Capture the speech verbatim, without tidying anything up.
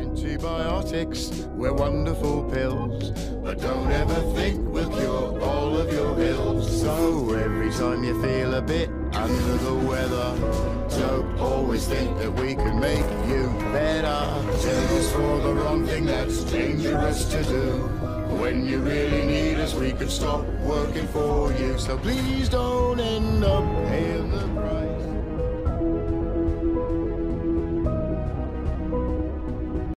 Antibiotics, we're wonderful pills, but don't ever think we'll cure all of your ills. So every time you feel a bit under the weather, don't always think that we can make you better. Tell us for the wrong thing that's dangerous to do. When you really need us, we could stop working for you. So please don't end up paying the